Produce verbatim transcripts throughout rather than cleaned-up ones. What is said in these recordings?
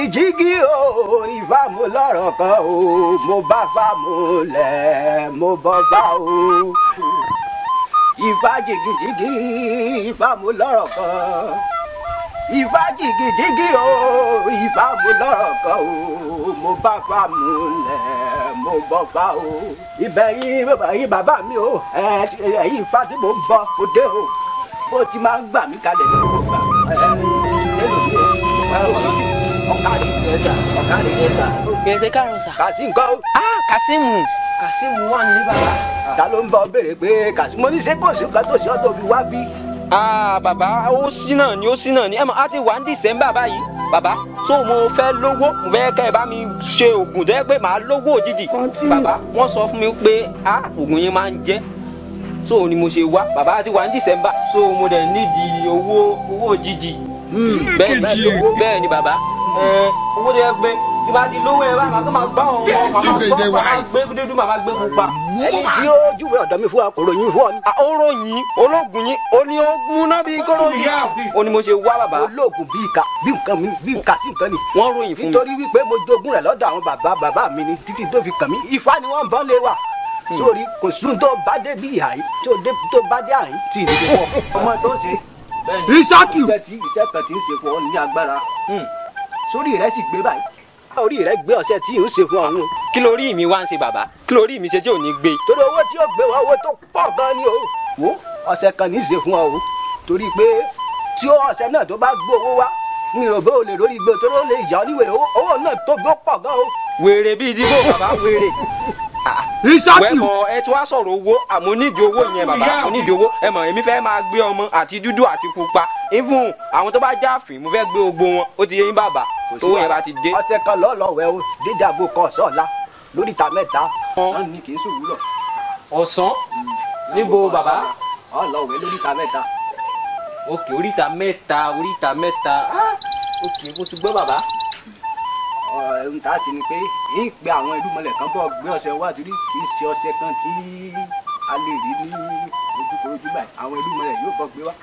jìgìjìgì o ìfà mo lọ́rọ̀ kan o mo bá fà mo lẹ̀ mo bọ́ fà o ìfà jìgìjìgì ìfà mo lọ́rọ̀ kan ìfà jìgìjìgì o ìfà mo lọ́rọ̀ kan o mo bá fà mo lẹ̀ mo bọ́ fà o ìbẹ̀yìn ìbẹ̀yìn bàbá mi o ẹ̀yìn ìfà tí mo ń bọ̀ kò dé o bó ti máa ń gbà mí kalẹ̀ ní gbogbo gbà ọ̀kadì ẹ̀sà ọ̀kadì ẹ̀sà. gbèsè karùn-ún sà. Kasim nǹkan o. ah Kasimu Kasimu wà ní bàbá. ta ló ń bọ béèrè pé Kasim mo ní ṣé kò sí nǹkan tó ṣe ọ́ tó fi wá bí. ah bàbá ó sí náà ni ó sí náà ni ẹ mọ̀ á ti wà ní December báyìí bàbá so mo fẹ́ lówó mo fẹ́ kẹ́ ẹ bá mi ṣe oògùn tó yẹ pé màá lówó òjijì bàbá wọ́n sọ fún mi pé ah oògùn yẹn máa ń jẹ́ so ni mo ṣe wá bàbá àti wà ní December so mo dẹ̀ nídìí owó owó òjijì bẹ́ẹ̀ ni bẹ́ẹ̀ ni bàbá owó tó yẹ pé tí bá ti lówó ẹ bá máa tó máa gbá wọn wọn máa gbé dúdú máa gbé pupa. ẹni tí ó júwe ọ̀dọ̀ mi fún wa kò ròyìn fún ọ ni. ó ròyìn ológun yín ó ní ó múná bíi kóró yìí ó ní mo ṣe wá bàbá. ológun bíi ìka bíi nǹkan mi bíi ìka sí nǹkan ni. wọ́n ròyìn fún mi. nítorí wípé mo jogún rẹ̀ lọ́dọ̀ àwọn bàbá bàbá mi ni títí tó fi kàn mí Ifá ni wọ́n ń bọ́ lé wa sórí kò sún tó bá dé bí ìhà yìí tó bá dé àyín tì í ṣe fún ọ ọmọ tó ń ṣe. Ríṣákì. iṣẹ́ tí iṣẹ́ kan ti ń ṣe fún ọ ní agbára sórí rẹ sì gbé báyìí orí rẹ gbé ọṣẹ tí ń ṣe fún ọhún. kí lórí mi wá ń ṣe bàbá kí lórí mi ṣe tí ò ní gbé. torí owó tí ó gbé wá owó tó pọ̀ gan ni o wo ọṣẹ kan ní í ṣe fún ọ o torí pé tí ọṣẹ náà tó bá gbé owó wá ní ìròbó ò lè lórí gbé torí ó lè yá ọ ní wèrè owó náà tó gbé pọ̀ gan o. wèrè bíi dìbò bàbá wèrè. Ríṣákì. wẹ́pọ̀ ẹ tí wàá sọ̀rọ̀ owó àmọ́ nídìí owó yẹn bàbá mo nídìí owó ẹ mọ̀ èmi fẹ́ máa gbé ọmọ àti dúdú àti pupa even àwọn tó bá jáfin mo fẹ́ gbé gbogbo wọn ó ti yé yín bàbá tó yẹn bá ti dé. ọ̀sẹ̀ kan lọ́ọ̀lọ́wẹ̀ o dédé aago kan ọ̀sán ọ̀la lórí ìta mẹ́ta ọ̀sán ni kì í sùn wúlọ̀. ọ̀sán níbo bàbá. ọ̀lọ́wẹ̀ lórí ìta mẹ́ta. òkè oríta mẹ́ta oríta mẹ́ta òkè mo ti gbọ́ bàbá. ohun tá a sì ni pé yín pe àwọn ìlú mọ̀lẹ̀ kan bọ̀ gbé ọṣẹ wá torí kì í ṣe ọṣẹ kan tí a lè rí ní ojúkorojú báyìí àwọn ìlú mọ̀lẹ̀ yóò bọ̀ gbé wá.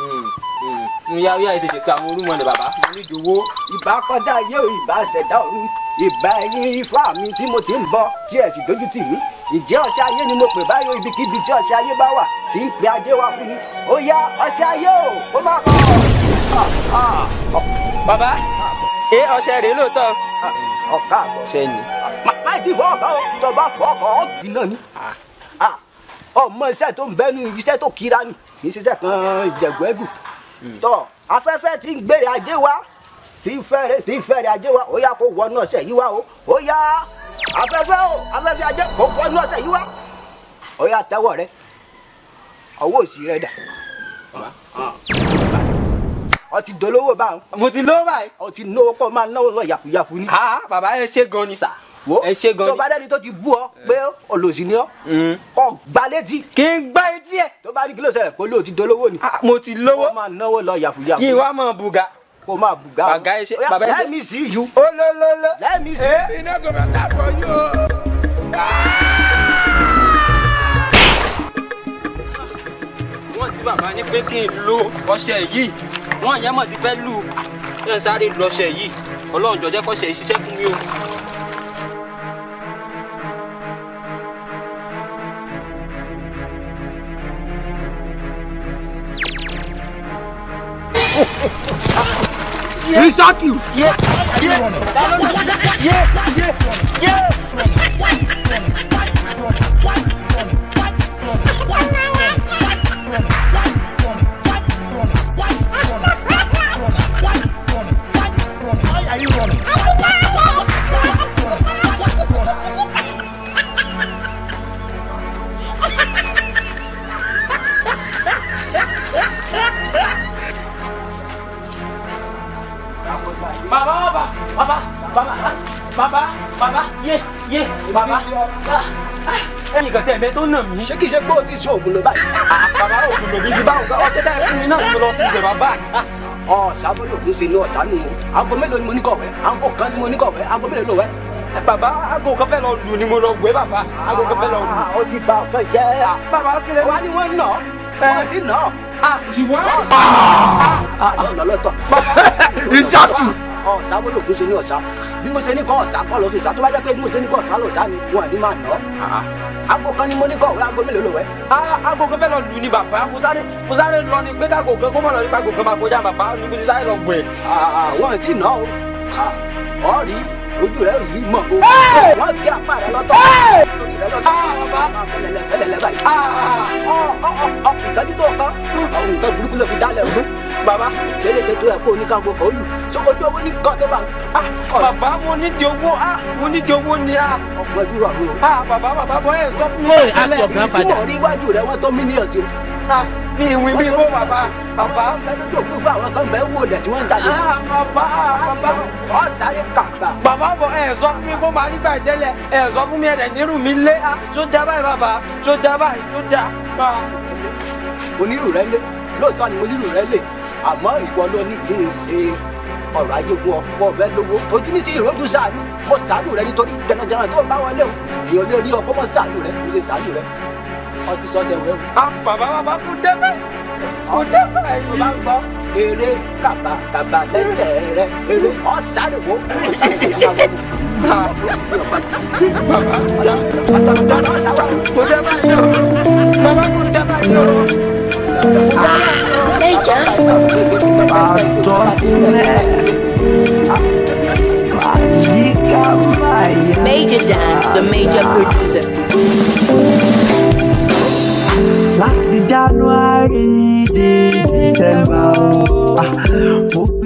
ìyá ìyá ètò ìṣèkà àwọn olúmọlẹ̀ bàbá mo ní ìdòwó. ìbá kọ́dá ayé o ìbá ṣẹ̀dá ọ̀run ìbá ẹyin Ifá mi tí mo ti ń bọ̀ tí ẹ̀ sì dójú tì mí ìjẹ́ ọṣẹ ayé ni mo pè báyọ̀ ibikíbi tí ọṣẹ ayé bá wà tí ń pe ajé wa fún mi ó yá ọṣẹ ayé o ó má kọ́. bàbá ẹ ọṣẹ rèé lóòótọ́. ọ̀ká àbọ̀ sẹ́ni. má ti fọ́ ọ̀ká o tó bá fọ́ ọkọ̀ ọ́ dínà ni ọmọ iṣẹ́ tó ń bẹ́nu iṣẹ́ tó kíra ni kì í ṣiṣẹ́ kan ìjẹ̀gùn ẹ̀gùn tọ́ afẹ́fẹ́ tí ń gbére ajé wa tí fẹ́rẹ̀ tí fẹ́rẹ̀ ajé wa ó yá kó wọnú ọ̀sẹ̀ yìí wá o ó yá afẹ́fẹ́ o afẹ́fẹ́ ajé kó wọnú ọ̀sẹ̀ yìí wá ó yá tẹ́wọ́ rẹ ọwọ́ òsì rẹ dà ọ ti dolówó báwọn. mo ti lówó báyìí. ọ ti náwó kọ́ máa náwó lọ yàfùyàfù ni. bàbá ẹ ṣe gan ni sà. wo ẹ ṣe gan ni. tó bá dẹ́ni tó ti bú ọ pé olòṣì ni ọ kọ́ gbá létí. kí n gbá etí ẹ. tó bá ní kí ló ṣẹlẹ̀ kó lóò ti dolówó ni. mo ti lówó. kó máa náwó lọ yàfùyàfù. kí n wá máa bùgà. kó máa bùgà. bàgà ẹ ṣe bàbá ẹ ṣe. let me see you. olólóló. let me see you. iná kò bá tà fọ yín o. wọ́n ti bàbá ní pé kí n lo ọṣẹ yìí wọ́n yẹn mọ̀ ti fẹ́ lù ẹ̀ sáré lọ́ṣẹ yìí ọlọ́run jọ̀ọ́ jẹ́ kọ́ṣẹ yìí ṣiṣẹ́ fún mi o. Ríṣákì. Yeah, yeah, yeah, yeah, yeah. Baba, baba, baba, baba, baba, baba, ye, ye, baba. Ẹnì kan tẹ̀ mẹ́ tó nà mí. ṣé kìí ṣe pé o ti sún ògùn ló báyìí. Bàbá ògùn lòdì ti bá ògùn ọtí dáhùn fún mi náà mo lọ fún ìjọba bàbá. ọ̀sán lògùn sí inú ọ̀sán nù. aago mélòó ni mo ní kọ̀wé aago kan ni mo ní kọ̀wé aago mélòó ló wẹ́. Bàbá aago kan fẹ́ lọ lù ni mo lọ gbé bàbá aago kan fẹ́ lọ lù. o ti ba ọ̀kan jẹ́. Bàbá kílẹ̀. wa ni wọ́n nà wọ́n ti nà. Ah, ṣùgbọ́n. Ah, lọ́lọ́tọ̀. Ríṣákì. ọ̀sá bó lòkun ṣe ní ọ̀sá bí mo ṣe ní kọ́ ọ̀sá kọ́ lọ sí ìsá tó bá jẹ́ pé bí mo ṣe ní kọ́ ọ̀sá lọ̀sá ni fún ẹ̀mí máa nà. aago kan ni mo ní kọ́ ọ̀rẹ́ aago mélòó lò wẹ́. aago kan fẹ́ lọ lù ní bàbá mo sáré mo sáré lọ ní pé káàgò kan kó mọ̀ lọ nípa aago kan máa kọjá bàbá ni mo ti sáré lọ gbẹ. àwọn tí nà ó ọ rí ojú rẹ rí mọ o wọn gbé apá rẹ lọ́tọ̀ lórí rẹ lọ́tọ̀ fẹlẹlẹ fẹlẹlẹ báyìí ọ ọ ọ ìtọ́jú tó kọ́ àwọn nǹkan burúkú ló fi dálẹ̀ ọdún bàbá kéréje tó yẹ kó oníkango kò lù sókojú owó ní kan tó bá. bàbá mo ní di owó mo ní di owó ni. ọgbọ́n dúró àwọn o. bàbá bàbá bọ́ ẹ̀ sọ fún mi. ibi tí mo rí iwájú rẹ wọ́n tó mílíọ̀nù sí o. mi ìwé mi bó bàbá bàbá. àwọn kan lójú òkú fún àwọn kan bẹ́ẹ̀ wò lẹ̀ tí wọ́n ń jalè. bàbá bàbá. ọ sáré kàgbà. bàbá bọ̀ ẹ̀ sọ fún mi kó máa rí báyìí tẹ́lẹ̀ ẹ̀ sọ fún mi ẹ̀dẹ̀ nírú mi lé tó dá báyìí bàbá tó dá báyìí tó dá. onírù rẹ lé lóòótọ́ ni mo nírù rẹ lé àmọ́ ìwọ ló ní kí n ṣe ọ̀rọ̀ ajé fún ọ kó o fẹ́ lówó ojú ní sí ìrójú sàánú mo sàánú rẹ nítorí jẹnajẹna tó bá wọlé o èèyàn lè rí ọkọ mọ sàánú rẹ mo ṣe sàánú rẹ ọtí sọtẹ wẹ o. bàbá bàbá kò débẹ̀ kò débẹ̀ yìí. mo máa ń gbọ́ eré kàbà kàbà lẹ́sẹ̀ rẹ eré ọ̀sáré wo ọ̀sáré wo ti máa wọ́n mu. bàbá kò débẹ̀ yìí o bàbá kò débẹ̀ yìí o. Major. Major Dan, the major producer. Láti January dé December, oh, ah,